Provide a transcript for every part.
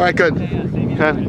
right, good. Okay.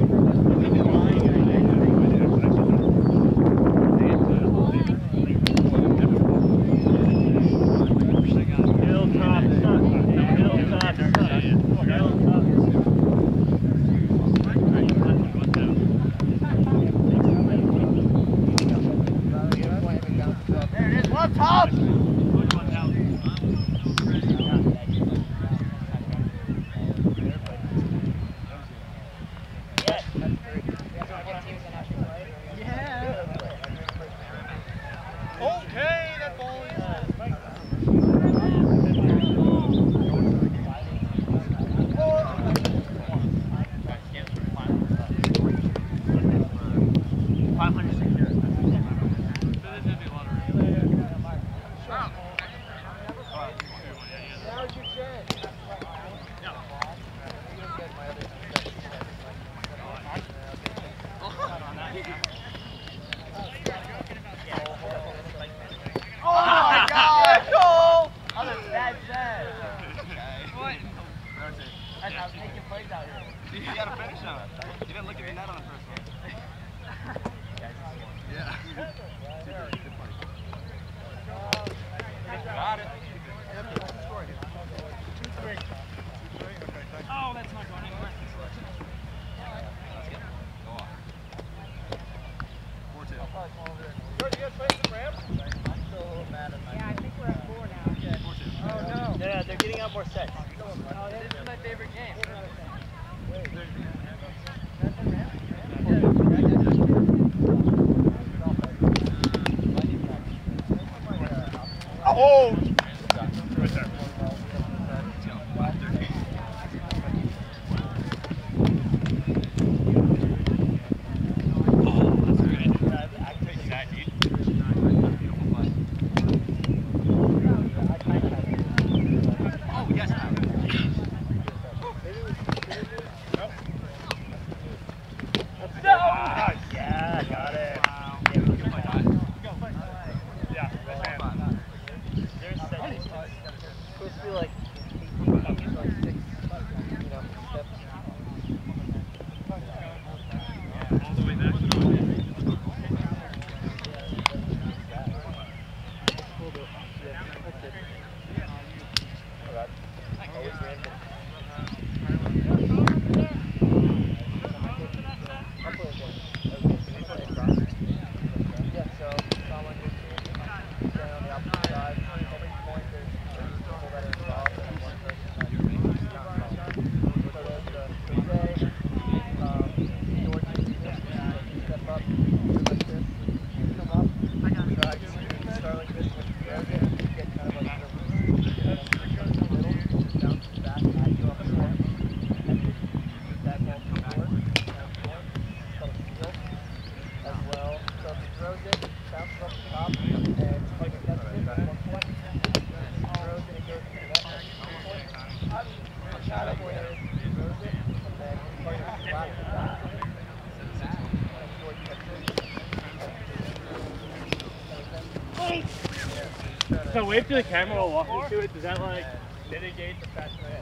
So wave to the camera while walking to it, does that like mitigate the fact that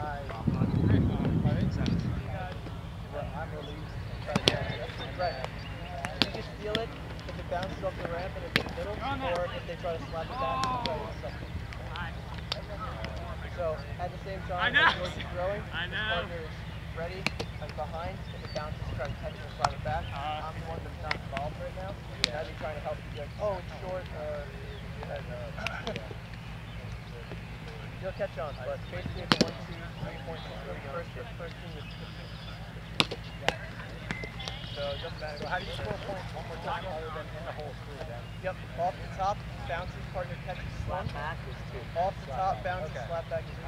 You just feel it if it bounces off the ramp and it's in the middle, or if they try to slap it back and try to suck it. So at the same time, as George is throwing, his partner is ready and behind. If it bounces, try to catch it and slap it back. I'm the one that's not involved right now. I'd be trying to help you. Oh, it's short. You'll catch on, but basically it's a 1, 2, 3 point system. First team is 50. So it doesn't matter. So how do you score points one more time other than in the whole screw then? Yep, off the top, bounces, partner catches, slap back is 2. Off the top, bounces, slap back is 2.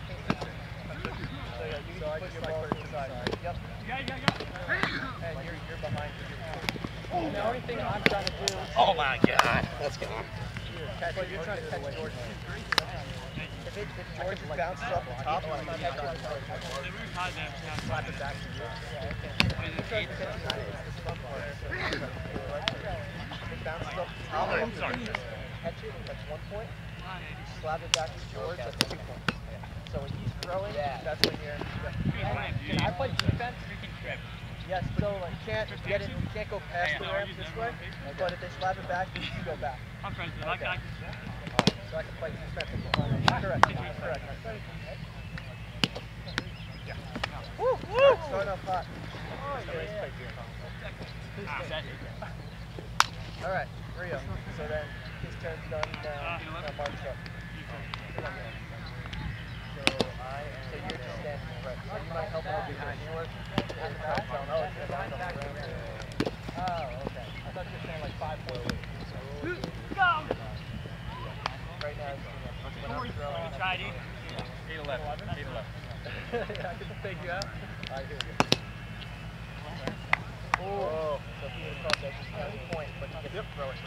So yeah, you can push your ball to the side. Yep. And you're behind. The only thing I'm trying to do. Oh my God, that's gone. But you're trying to catch Jordan. If George bounces off the top, you can catch it. Slap it back to you. You're trying to catch it. It's the front part. If it bounces off the top, catch it, that's 1 point. Slap it back to George, that's 2 points. So So when he's throwing, that's when you're. Can I play defense? Yes, so like you can't go past the ramp this way, but if they slap it back, you go back. I'm friends with that guy. So I can play defense. Correct. Woo! Starting off hot. All right, Rio. So then his turn's done now. Mark's up. So you're just standing right. So you might help out behind yours. Oh, okay. I thought you were saying like 5 4 away. Go! Right now, when I'm throwing. Try it. 8-11. Yeah, I can fake you out. All right, here we go. Oh, so if you cross that, just have a point, but you get to throw it.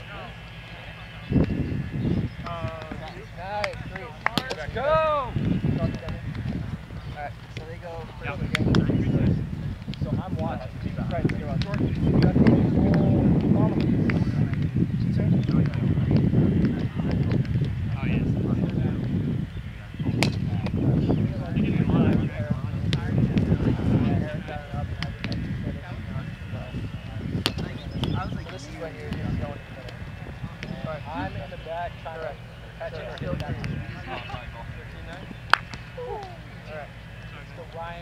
Nice, 3. Let's go! Alright, so they go first again. So I'm watching. Right, so you're on. Oh, yes. This is when you're going. I'm in the back trying to catch it. Alright. So Ryan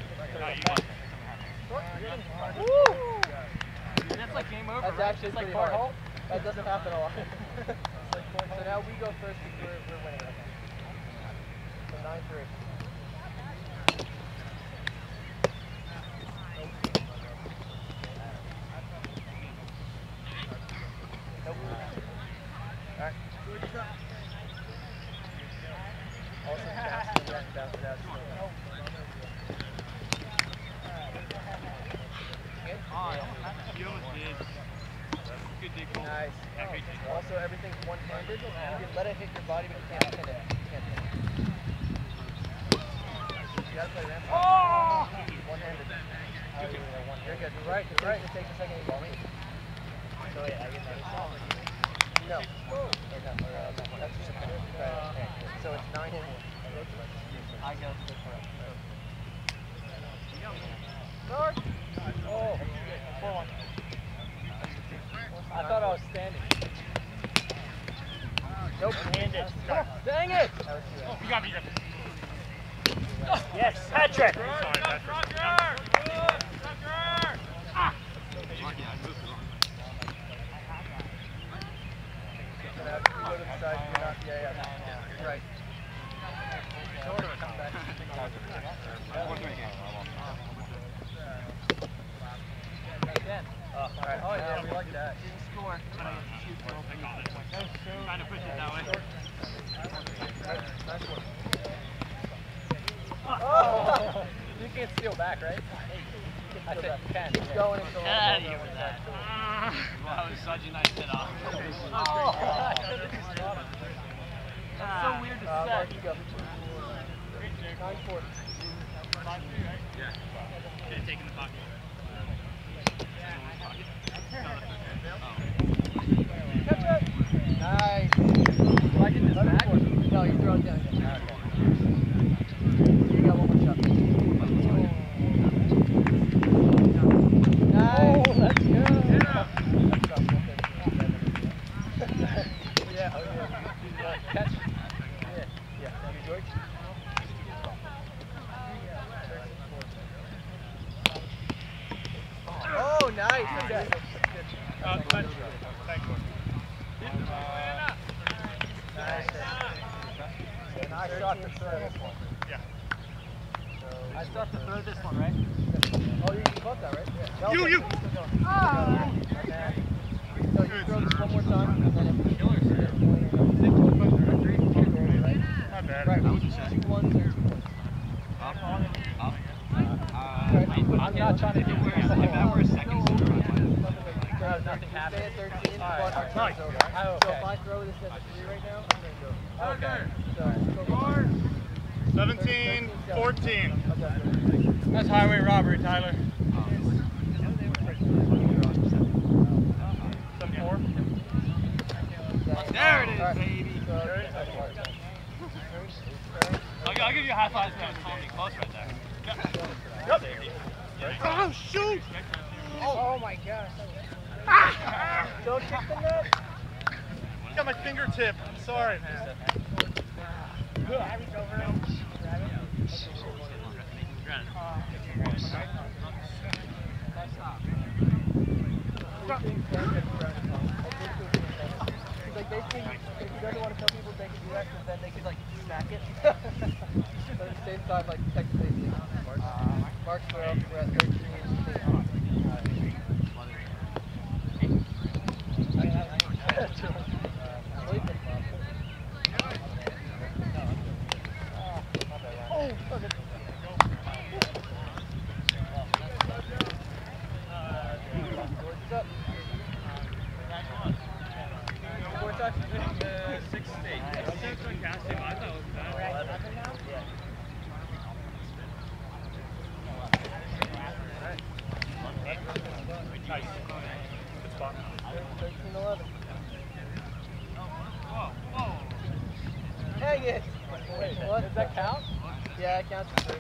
Woo! That's like game over. That's right? actually it's like pretty hard. hole. That doesn't happen a lot. So now we go first because we're winning right now. So 9-3. Nope. Alright. Also, bounce it out. You almost did. Good dig. Nice. Also, everything's one-handed. You can let it hit your body, but you can't pin it. You gotta play ramp. Oh! One-handed. You're good. You're right. It takes a second to ball me. So yeah, I get that. No. That's just a pin. So it's 9-4. I go. North. Oh. 4-1. I thought I was standing. Nope. Handed. Dang it! Oh, you got me. Yes, Patrick. Sorry, Patrick. Go to the side. You're not. Yeah. Right. Come back. Alright. Oh yeah, we like that. Didn't score, but I shoot goal. I got it. Trying to push it that way. Nice one. Oh! You can't steal back, right? I said you can. Keep going until Get out of here with that. Wow, that was such a nice hit off. That's so weird to say. Mark, you go. 9-4. Yeah. Should have taken the pocket. Catch it! Nice. Do I get this back? No, you throw it down. You got one more shot. Nice. Oh, let's go. Yeah. Catch. Yeah. You, George? Oh, nice. Okay. Thanks. Nice. And I start to throw this one. Yeah. I start to throw this one, right? Oh, you caught that, right? Yeah. You! Ah! And then, so you throw this one more time, and then if you Not bad. right, 2 1s and 2 points. I'm not trying to do where if I were a second nothing happened. Stay at 13, but our time's over. So if I throw this at 3 right now, I'm going to go. Okay. So, 17-14. okay. That's highway robbery, Tyler. 7-4. There it is, baby. So, I got give you a high five so it's totally close right there. Yep. Oh, shoot! Oh my gosh. Don't kick the net. Got my fingertip. I'm sorry, man. Reach over him. Grab it. Like basically, if he doesn't want to tell people they can do that, because then they could like smack it. But at the same time, like technically, Mark's we're at 13. Oh, okay. Dang it! Wait, what? Does that count? Yeah, it counts as three.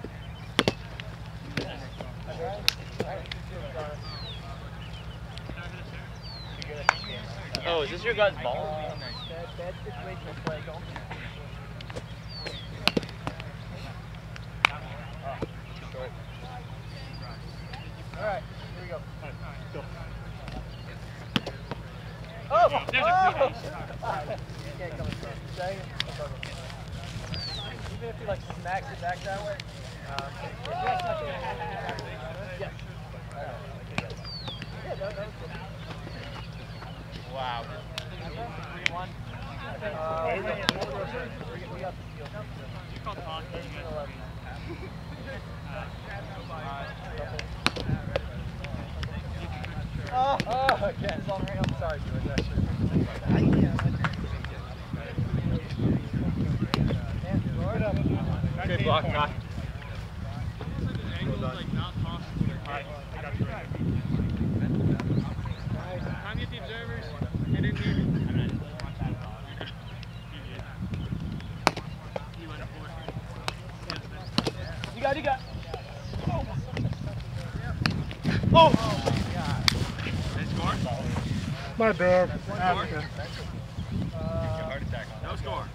Oh, is this your guy's ball? Bad situational play. Short. Alright, here we go. Oh! There's a You can't come in front. Even if he like smacks it back that way. Yes. Yeah, no. Wow. 3-1. We got the steal. You called Todd. Oh, again. I'm sorry, George. Good block, Kai. Time get the observers, and then you got. Oh! My bad. No score.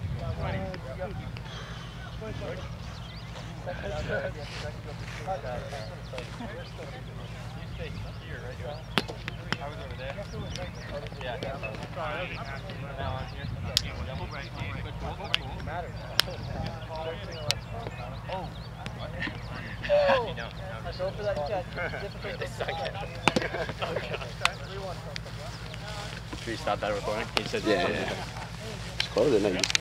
I was over there. Yeah. Now I'm here. Oh. I go for that catch. Difficult to suck it. Should we stop that recording? He said Yeah. Just close it now.